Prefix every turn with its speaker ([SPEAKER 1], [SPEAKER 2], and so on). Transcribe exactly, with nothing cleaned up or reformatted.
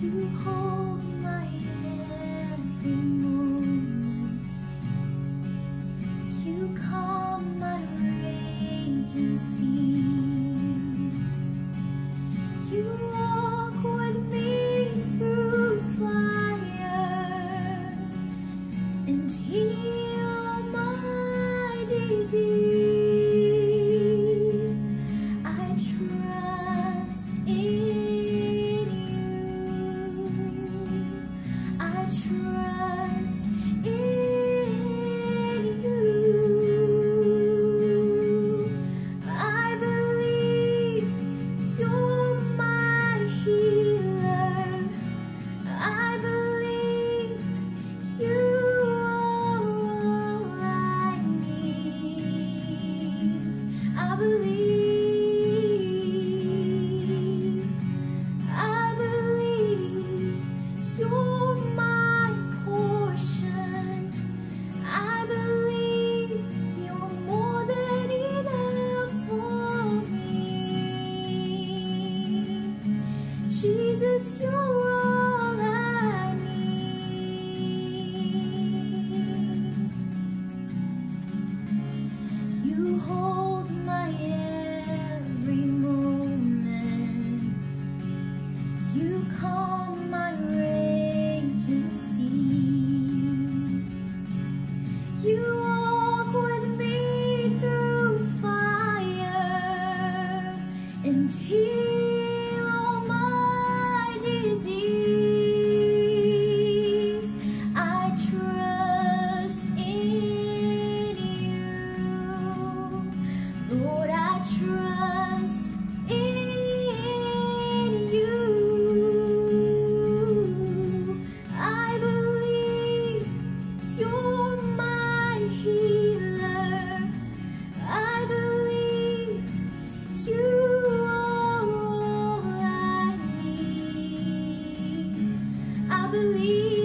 [SPEAKER 1] You hold my every moment. You calm my raging seas. You walk with me through fire and heal my disease. I trust in trust in you. I believe you're my healer. I believe you are all I need. I believe, I believe you're my portion. I believe you're more than enough for me. Jesus, you're all I need. You hold my every moment. You calm my raging sea. You walk with me through fire and heal all my disease. I trust in you, Lord. I trust in you. I believe you're my healer. I believe you are all I need. I believe